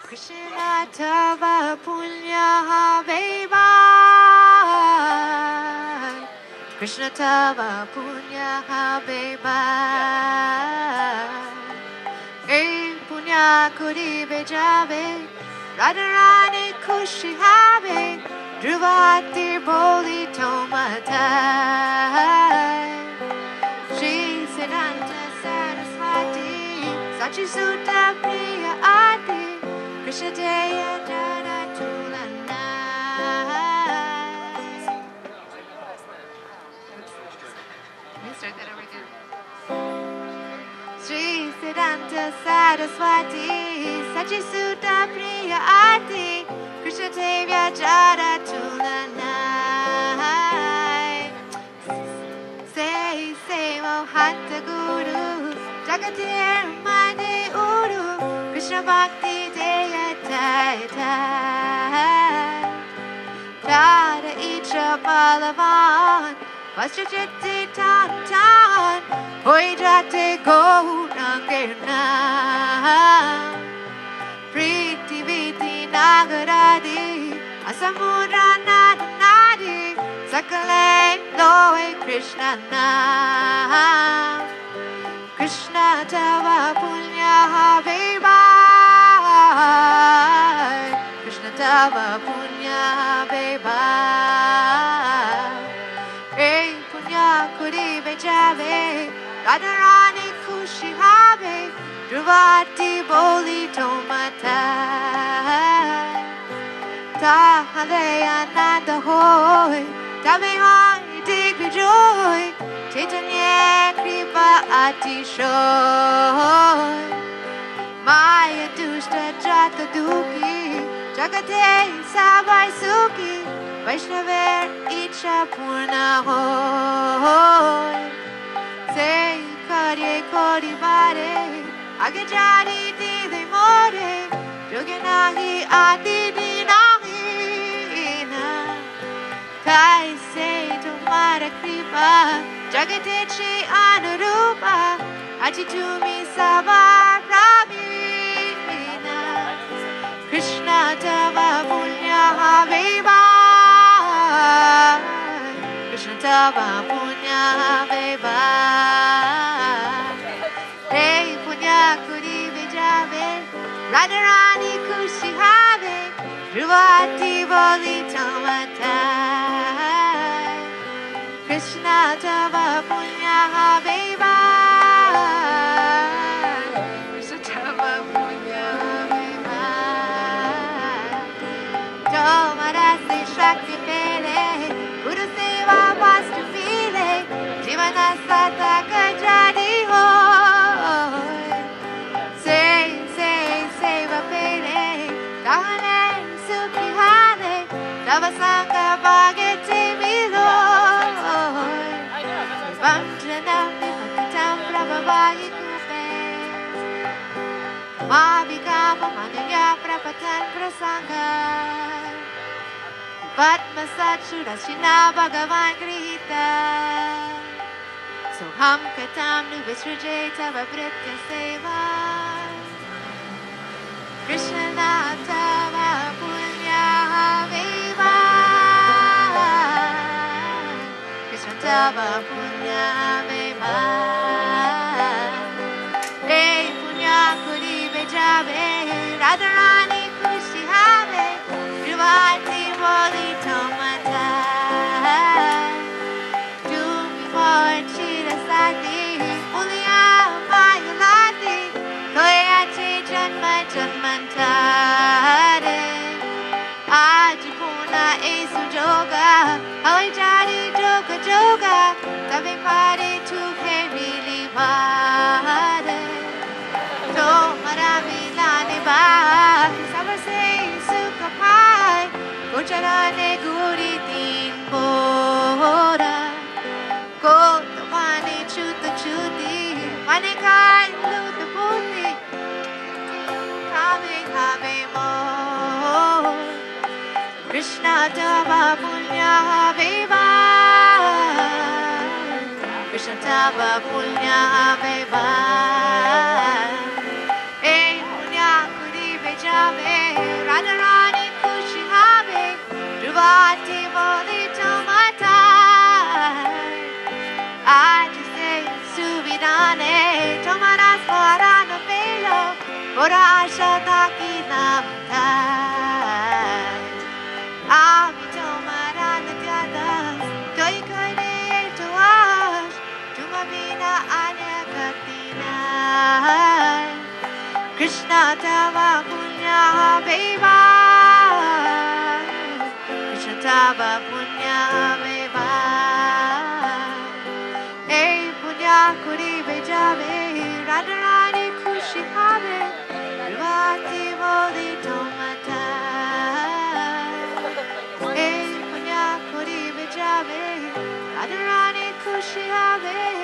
Krishna Tava Punya Beba Krishna Tava Punya Beba Hey Punya Kuri Bejave Radharani Kushi Have Druvati Boli Tomata Shri Siddhanta Saraswati Sachi Sutta Priya Adi Krishna Jaya Jara Tulana. Can we start that over again? Shri Siddhanta Saraswati Sachi Sutta Priya Adi Krishna Jaya Jara Tulana. Say Mohata Guru Jagatir Mani Uru Krishna Bhakti Jaya Tata Tada Icha Balavan Vastra Chitti Tan Tan Hoi Jate Go Nangirna Priti Viti Nagaradi Asamudra Nadi Nadi Sakale Loe Krishna Nam Krishna Tava Punya Beba Krishna Tava Punya Beba Hey Punya Kuri Bejave Radharani Kushi Have Druvati Boli Tomata Tahale Ananda Hoy Tabe Hoy Digri Joy Chaitanya Kripa Atishoy Maya Dushta Jata Duki Jagate Sabai Suki Vaishnaver Icha Purna Hoy Say Karye Kori Vare Agajari Dile More Joganahi Adi Dinahina Tai Say Tumara Kripa Jagatechi Anurupa Achitumi Sabha Pravina Krishna Tava Punya Beba Krishna Tava Punya Beba Hey Punya Kuri Vijave Radharani Kushi Have Druvati Boli Tomata Krishna Tava Punya Beba Krishna Tava Punya Beba Tomarasi Shakti Pele Guru Seva Vastu Pile Jivana Sata Kajadi Hoy Say Vapele Dahane Sukhi Hane Tava Sangha Bhagati Miloy Vanjana Vipatam Prabhavai Kupe Mavikama Manaya Prapatan Prasanga Padma Satchurashina Bhagavan Grihita Soham Katam Nuvasrajeta Vabritya Seva Krishna Tava Punya Beba Krishna Tava Punya Beba Hey Punya Kuri Bejave Radharani Kushi Have Druvati Boli Tomata Dumi Moy Chira Sati Mulia Mayulati Koyati Janma Janmantare Ajipuna Esu Joga Hawai Jari Joga Joga Tabi Pari Tukhe Rili Vare Tomarami Lani Ba Sabase Sukha Pai Gocharane Guri Din Bora Kotapani Chuta Chuti Manikai Luta Puti Kame Mo Krishna Tava Punya Beba Krishna Tava Punya Beba Hey Punya Kuri Bejave Ora asha taki namtai. Ami tomarana tiadas. Toi kaine tuas. Tumamina anya katinai. Krishna tava punya beva. Krishna tava punya beva. Hey punya kuri bejave. Radharani kushi have. Rivati vodi tomata. Hey punya kuri bejave. Radharani kushi have.